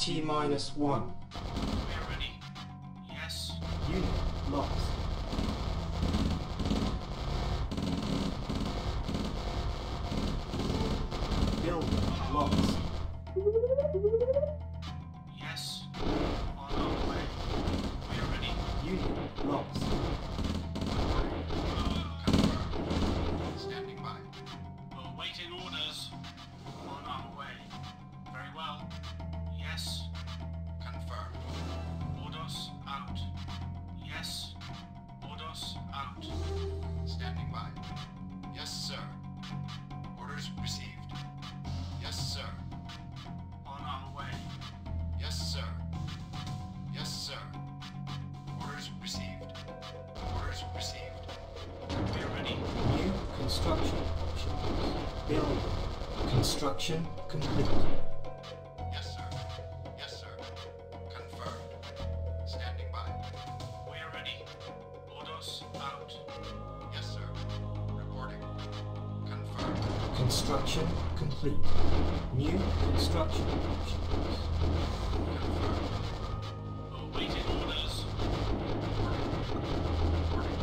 T-1. We are ready. Yes. Unit lost. Building lost. Yes. On our way. We are ready. Unit lost. Confirmed. Standing by. Awaiting orders. On our way. Very well. Yes. Confirmed. Orders out. Yes. Orders out. Standing by. Yes, sir. Orders received. Yes, sir. On our way. Yes, sir. Yes, sir. Orders received. Orders received. We are ready. New construction options. Building. Construction complete. Yes, sir. Yes, sir. Confirmed. Standing by. We are ready. Orders out. Yes, sir. Reporting. Confirmed. Construction complete. New construction options. Confirmed. Awaiting orders. Reporting.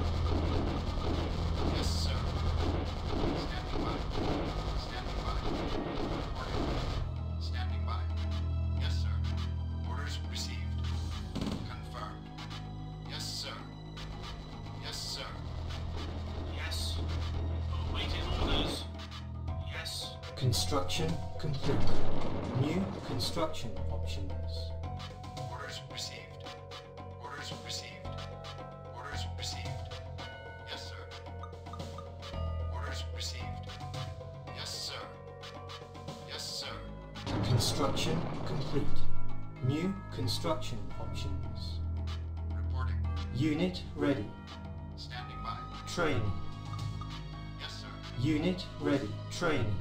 Yes, sir. Standing by. Standing by. Reporting. Standing by. Yes, sir. Orders received. Confirmed. Yes, sir. Yes, sir. Yes. Awaiting orders. Yes. Construction complete. New construction options. Orders received. Orders received. Orders received. Yes, sir. Orders received. Yes, sir. Yes, sir. Construction complete. New construction options. Reporting. Unit ready. Standing by. Training. Yes, sir. Unit ready. Training.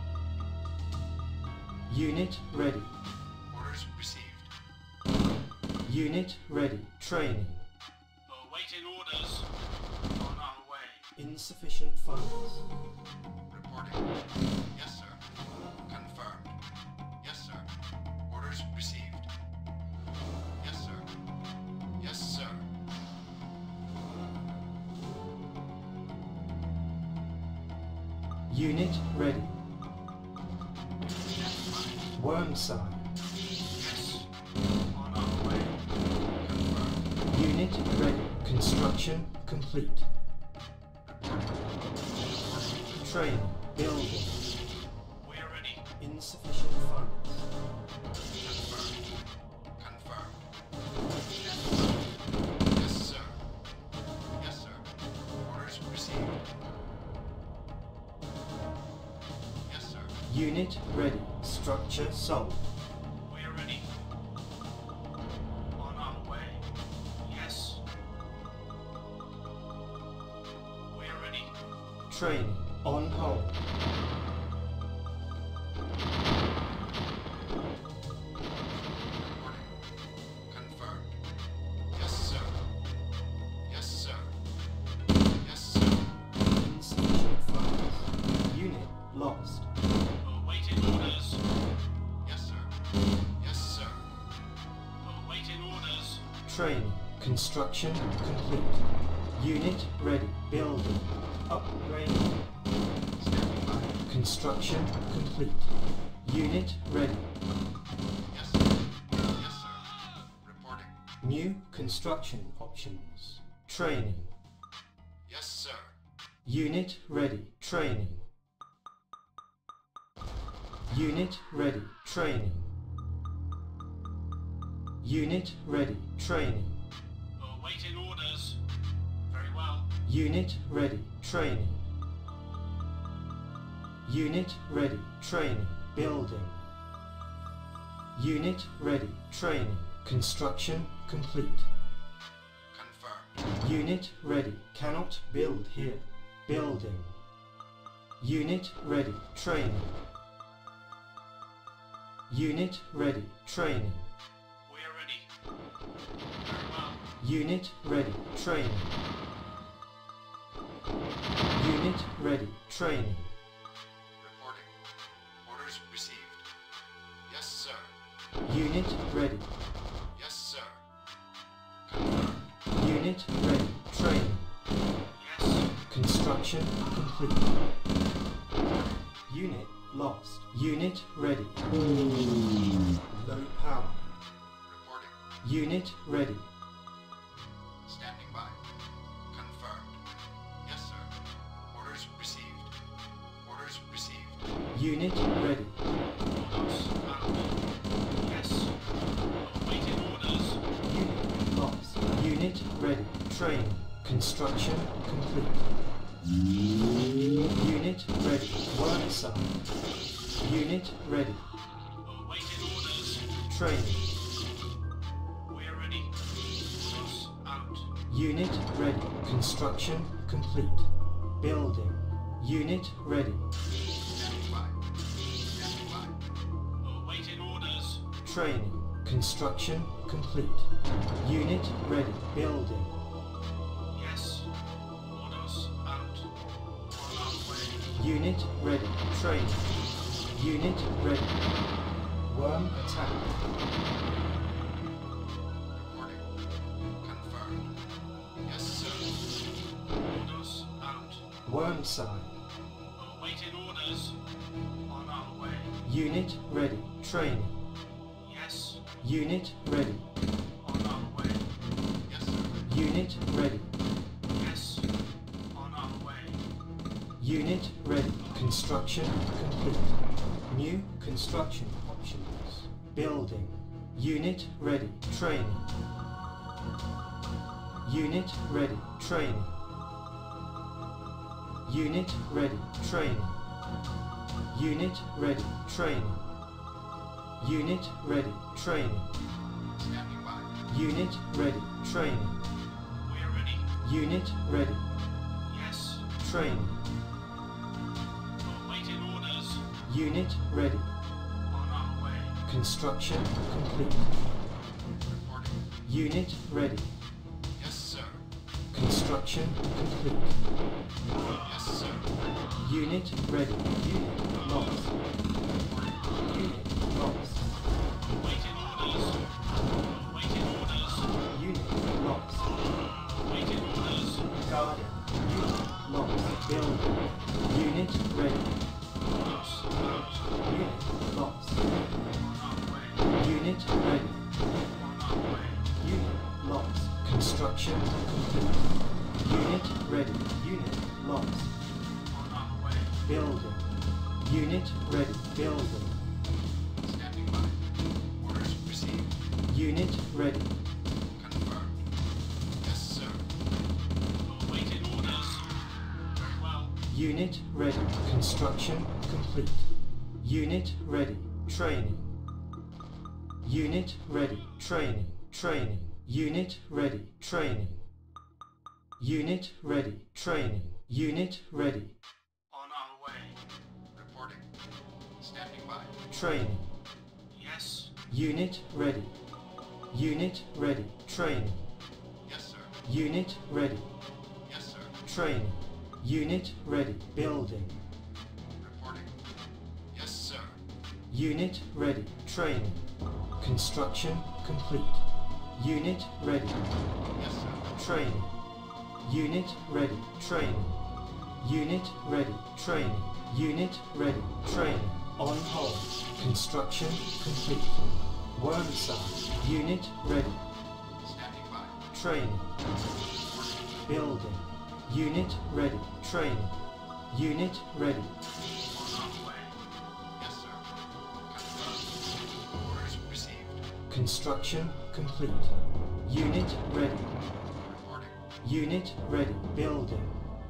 Unit ready. Orders received. Unit ready. Training. Awaiting orders. On our way. Insufficient funds. Reporting. Yes, sir. Confirmed. Yes, sir. Orders received. Yes, sir. Yes, sir. Unit ready. Standing by. Wormside. Yes. On our way. Confirmed. Unit ready. Construction complete. Training. Building. We are ready. Insufficient funds. Confirmed. Confirmed. Yes, sir. Yes, sir. Orders received. Yes, sir. Unit ready. Structure sold. We are ready. On our way. Yes. We are ready. Training. On hold. Reporting. Confirmed. Yes, sir. Yes, sir. Yes, sir. Insufficient funds. Unit lost. Awaiting orders. Yes, sir. Yes, sir. Awaiting orders. Training. Construction complete. Unit ready. Building. Upgrading. Standing by. Construction complete. Unit ready. Yes, sir. Yes, sir. Reporting. New construction options. Training. Yes, sir. Unit ready. Training. Unit ready. Training. Unit ready. Training. Awaiting orders. Very well. Unit ready. Training. Unit ready. Training. Building. Unit ready. Training. Construction complete. Confirmed. Unit ready. Cannot build here. Building. Unit ready. Training. Unit ready. Training. We are ready. Very well. Unit ready. Training. Unit ready. Training. Reporting. Orders received. Yes, sir. Unit ready. Yes, sir. Confirmed. Unit ready. Training. Yes. Construction complete. Unit lost. Unit ready. Low power. Reporting. Unit ready. Standing by. Confirmed. Yes, sir. Orders received. Orders received. Unit ready. Orders out. Yes. Awaiting orders. Unit lost. Unit ready. Training. Construction complete. Unit ready. Work site. Unit ready. Awaiting orders. Training. We're ready. Orders out. Unit ready. Construction complete. Building. Unit ready. Standing by. Standing by. Awaiting orders. Training. Construction complete. Unit ready. Building. Yes. Orders out. On our way. Unit ready. Training. Unit ready. Worm attack. Reporting. Confirmed. Yes, sir. Orders out. Worm sign. Awaiting orders. On our way. Unit ready. Training. Yes. Unit ready. On our way. Yes, sir. Unit ready. Yes. On our way. Unit ready. Construction complete. New construction options. Building. Unit ready. Training. Unit ready. Training. Unit ready. Training. Unit ready. Training. Unit ready. Training. Standing by. Unit ready. Training. We're ready. Unit ready. Yes. Training. Awaiting orders. Unit ready. On our way. Construction complete. Reporting. Unit ready. Yes, sir. Construction complete. Yes, sir. Unit ready. Unit lost. Unit lost. Awaiting orders. Awaiting orders. Unit lost. Awaiting orders. Guardian. Unit lost. Building. Unit ready. Orders out. Unit lost. On our way. Unit ready. On our way. Unit lost. Construction complete. Unit ready. Unit lost. On our way. Building. Unit ready. Building. Standing by. Orders received. Unit ready. Confirmed. Yes, sir. Awaiting orders. Very well. Unit ready. Construction complete. Unit ready. Training. Unit ready. Training. Training. Unit ready. Training. Unit ready. Training. Unit ready. On our way. Reporting. Standing by. Training. Yes. Unit ready. Unit ready. Training. Yes, sir. Unit ready. Yes, sir. Training. Unit ready. Building. Reporting. Yes, sir. Unit ready. Training. Construction complete. Unit ready. Yes, sir. Training. Unit ready. Training. Unit ready. Training. Unit ready. Training. On hold. Construction complete. Worm size. Unit ready. Standing by. Training. Building. Unit ready. Training. Unit ready. On our way. Yes, sir. Confirmed. Orders received. Construction complete. Unit ready. Reporting. Unit ready. Building.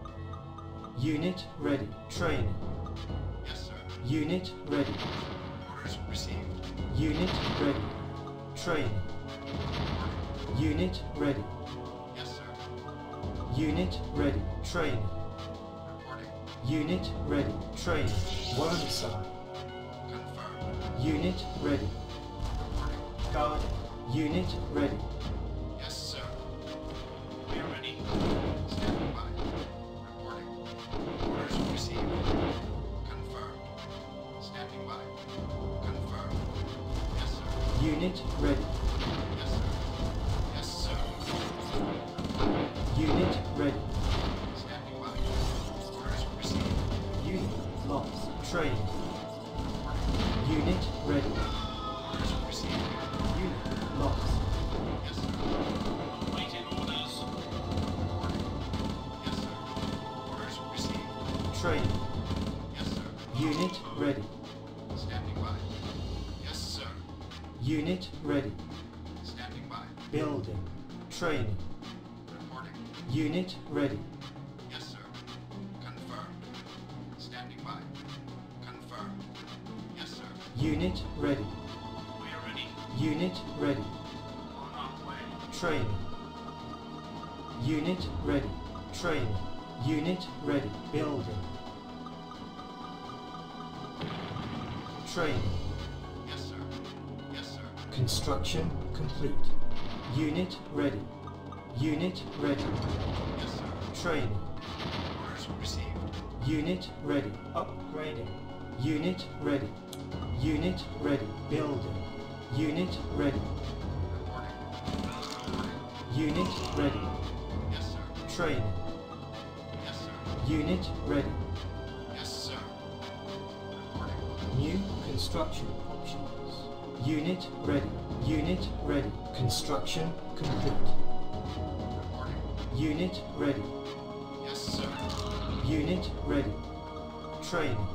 Unit ready. Training. Yes, sir. Unit ready. Orders received. Unit ready. Training. Unit ready. Yes, sir. Unit ready. Training. Reporting. Unit ready. Training. Worm side. Confirmed. Unit ready. Reporting. Guardian. Unit ready. Yes, sir. We are ready. Standing by. Reporting. Orders received. Confirmed. Standing by. Confirmed. Yes, sir. Unit Unit ready. Yes, sir. Yes, sir. Unit ready. Standing by. Orders received. Unit lost. Training. Unit ready. Orders received. Unit lost. Yes, sir. Awaiting orders. Yes, sir. Orders received. Training. Yes, sir. Unit ready. Standing by. Yes, sir. Unit ready. Standing by. Building. Training. Reporting. Unit ready. Yes, sir. Confirmed. Standing by. Confirmed. Yes, sir. Unit ready. We are ready. Unit ready. On our way. Training. Unit ready. Training. Unit ready. Building. Training. Yes, sir. Yes, sir. Construction complete. Unit ready. Unit ready. Yes, sir. Training. Orders received. Unit ready. Upgrading. Unit ready. Unit ready. Building. Unit ready. Reporting. Reporting. Unit ready. Yes, sir. Training. Yes, sir. Unit ready. Yes, sir. Reporting. New construction options. Unit ready. Unit ready. Construction complete. Reporting. Unit ready. Yes, sir. Unit ready. Training.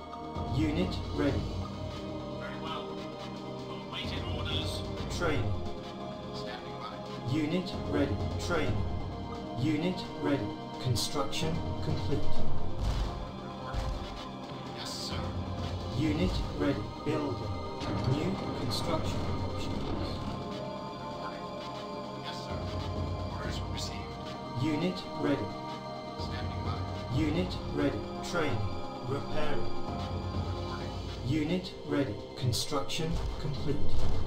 Unit ready. Very well. Awaiting orders. Training. Standing by. Unit ready. Training. Unit ready. Construction complete. Reporting. Yes, sir. Unit ready. Building. New construction options. Reporting. Yes, sir. Orders received. Unit ready. Standing by. Unit ready. Training. Repairing. Reporting. Unit ready. Construction complete.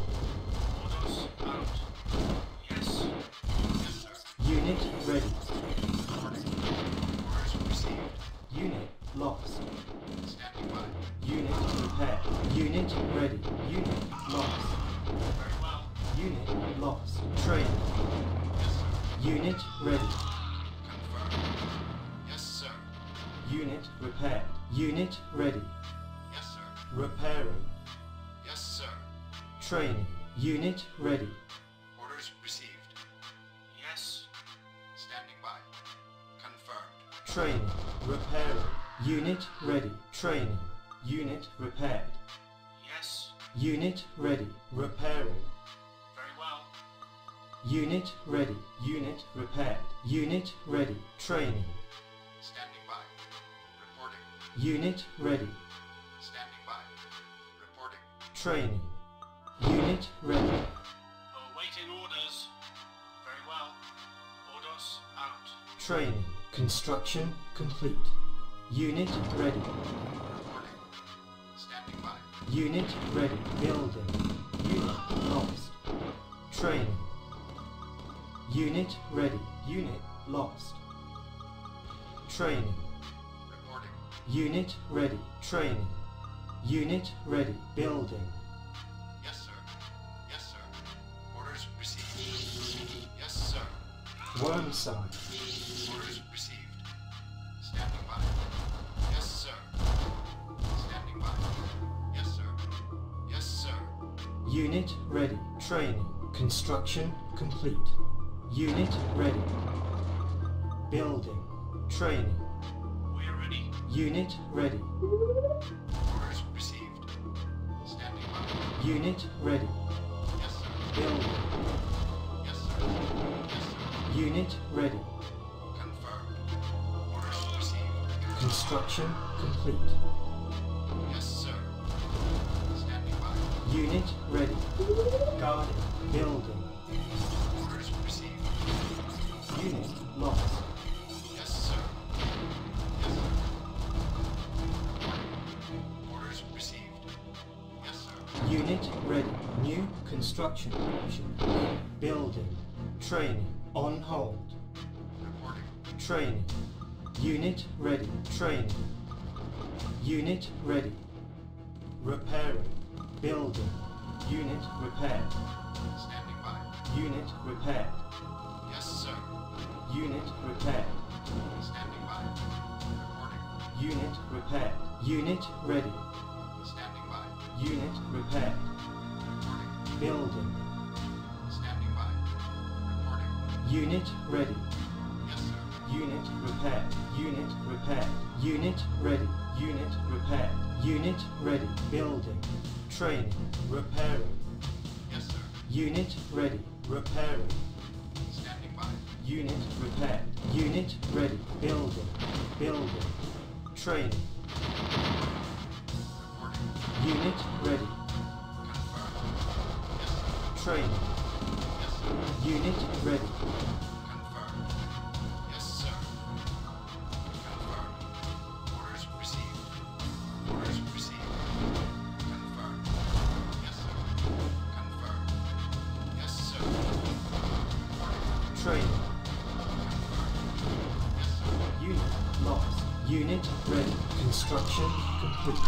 Orders out. Yes. Yes, sir. Unit ready. Reporting. Orders received. Unit lost. Standing by. Unit repaired. Unit ready. Unit lost. Very well. Unit lost. Training. Yes, sir. Unit ready. Confirmed. Yes, sir. Unit repaired. Unit ready. Yes, sir. Repairing. Yes, sir. Training. Unit ready. Orders received. Yes. Standing by. Confirmed. Training. Repairing. Unit ready. Training. Unit repaired. Yes. Unit ready. Repairing. Very well. Unit ready. Unit repaired. Unit ready. Training. Standing by. Reporting. Unit ready. Standing by. Reporting. Training. Unit ready. Awaiting orders. Very well. Orders out. Training. Construction complete. Unit ready. Reporting. Standing by. Unit ready. Building. Unit lost. Training. Unit ready. Unit lost. Training. Reporting. Unit ready. Training. Unit ready. Building. Yes, sir. Yes, sir. Orders received. Yes, sir. Wormside. Orders received. Standing by. Yes, sir. Standing by. Yes, sir. Yes, sir. Unit ready. Training. Construction complete. Unit ready. Building. Training. We are ready. Unit ready. Orders received. Standing by. Unit ready. Yes, sir. Building. Yes, sir. Yes, sir. Unit ready. Confirmed. Orders received. Construction complete. Yes, sir. Standing by. Unit ready. Guarding. Building. Orders received. Unit lost. Yes, sir. Yes, sir. Orders received. Yes, sir. Unit ready. New construction options. Building. Training. On hold. Reporting. Training. Unit ready. Training. Unit ready. Repairing. Building. Unit repaired. Standing by. Unit repaired. Yes, sir. Unit repaired. Standing by. Reporting. Unit repaired. Unit ready. Standing by. Unit repaired. Reporting. Building. Standing by. Reporting. Unit ready. Yes, sir. Unit repaired. Unit repaired. Unit ready. Unit repaired. Unit ready. Building. Training. Repairing. Yes, sir. Unit ready. Repairing. Standing by. Unit repaired. Unit ready. Building. Building. Training. Reporting. Unit ready. Confirmed. Yes, sir. Training. Yes, sir. Unit ready. Confirmed. Yes, sir. Confirmed. Orders received. Orders received. Confirmed. Yes, sir. Confirmed. Yes, sir. Reporting. Training. Confirmed. Yes, sir. Unit lost. Unit ready. Construction complete.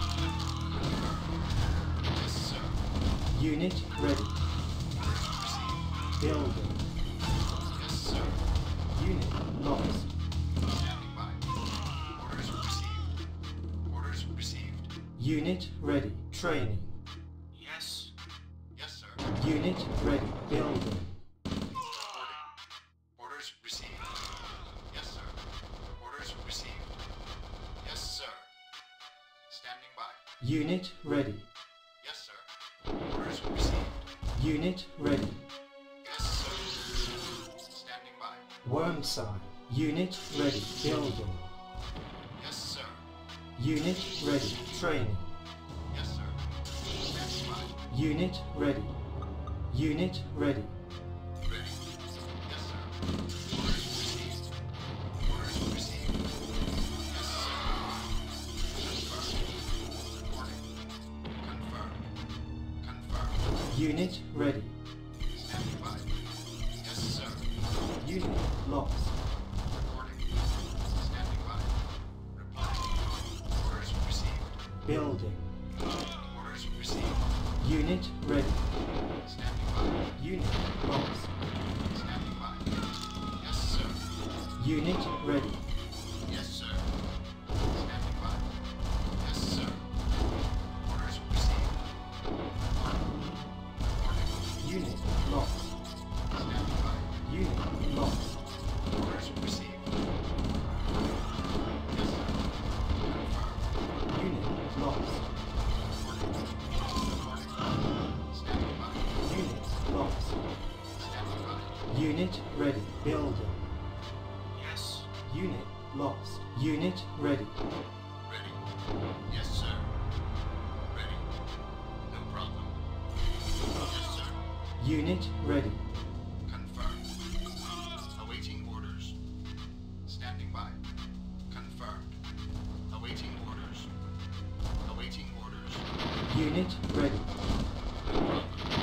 Yes, sir. Unit ready. Orders received. Building. Yes, sir. Unit lost. Standing by. Orders received. Orders received. Unit ready. Training. Yes. Yes, sir. Unit ready. Building. Reporting. Orders received. Yes, sir. Orders received. Yes, sir. Standing by. Unit ready. Yes, sir. Orders received. Unit ready. Yes, sir. Standing by. Wormside. Unit ready. Building. Yes, sir. Unit ready. Training. Yes, sir. Standing by. Unit ready. Unit ready. Ready. Yes, sir. Orders received. Orders received. Yes, sir. Confirmed. Reporting. Confirmed. Confirmed. Unit ready. Standing by. Yes, sir. Unit lost. Reporting. Standing by. Reporting. Orders received. Building. Orders received. Unit ready. Standing by. Unit lost. Standing by. Yes, sir. Unit ready. Yes, sir. Standing by. Yes, sir. Orders received. Reporting. Unit lost. Standing by. Unit lost. Orders received. Yes, sir. Confirmed. Unit lost. Reporting. Standing by. Unit lost. Standing by. Unit ready. Building. Yes. Unit lost. Unit ready. Ready. Yes, sir. Ready. No problem. Yes, sir. Unit ready. Confirmed. Awaiting orders. Standing by. Confirmed. Awaiting orders. Awaiting orders. Unit ready. No problem.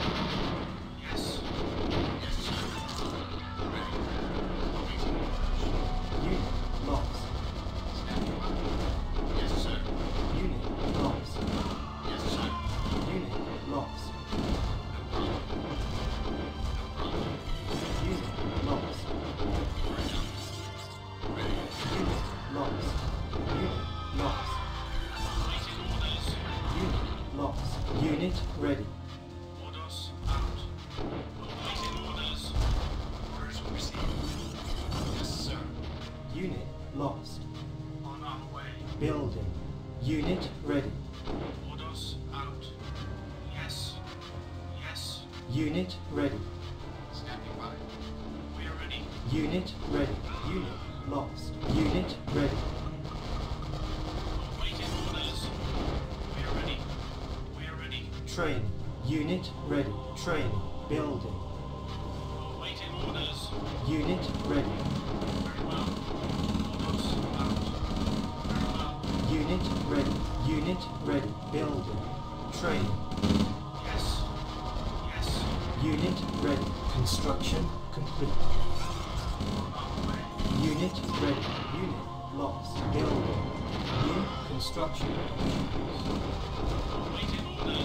Yes. Yes, sir. Ready. Awaiting orders. Unit lost. Standing by. Yes, sir. Unit lost. Yes, sir. Unit lost. No problem. No problem. Unit lost. Ready. Ready. Unit lost. Unit lost. Awaiting orders. Unit lost. Unit ready. Orders out. Awaiting orders. Orders received. Yes, sir. Unit lost. On our way. Building. Unit ready. Orders out. Yes. Yes. Unit ready. Standing by. We are ready. Unit ready. Unit lost. Unit ready. Awaiting orders. We are ready. We are ready. Training. Unit ready. Training. Building. Awaiting orders. Unit ready. Very well. Orders out. Very well. Unit ready. Unit ready. Building. Training. Yes. Yes. Unit ready. Construction complete. On our way. Unit ready. Unit lost. Building. New construction. Awaiting orders.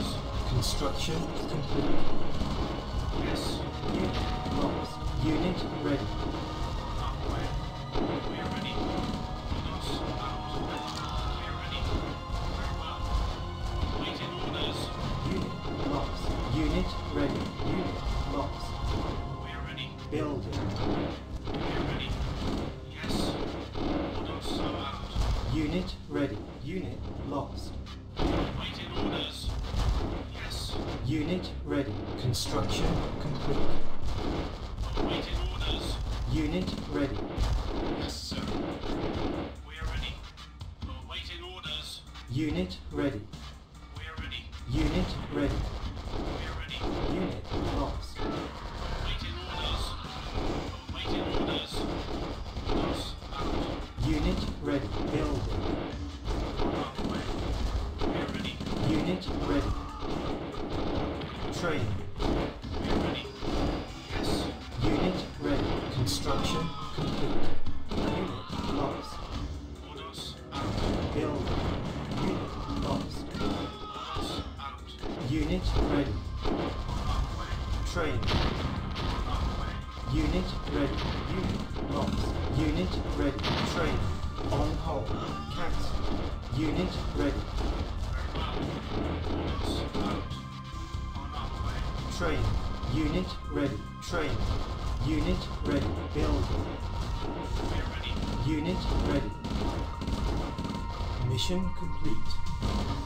Construction complete. Yes. Unit lost. Unit ready. Halfway. We are ready. Orders out. We are ready. Very well. Waiting orders. Unit lost. Unit ready. Unit lost. We are ready. Building. We are ready. Yes. Orders out. Unit ready. Unit lost. Waiting orders. Yes. Unit ready. Construction complete. Waiting orders. Unit ready. Yes, sir. We are ready. Waiting orders. Unit ready. We are ready. Unit ready. We are ready. Unit lost. Waiting orders. Waiting orders. Orders out. Unit ready. Building. Halfway. We are ready. Unit ready. Train. We are ready. Yes. Unit ready. Construction complete. Unit lost. Orders out. Building. Unit lost. Orders out. Unit ready. Halfway. Train. Halfway. Unit ready. Unit lost. Unit ready. Train. On hold. Cancel. Unit ready. Very well. Orders out. On our way. Train. Unit ready. Train. Unit ready. Building. We are ready. Unit ready. Mission complete.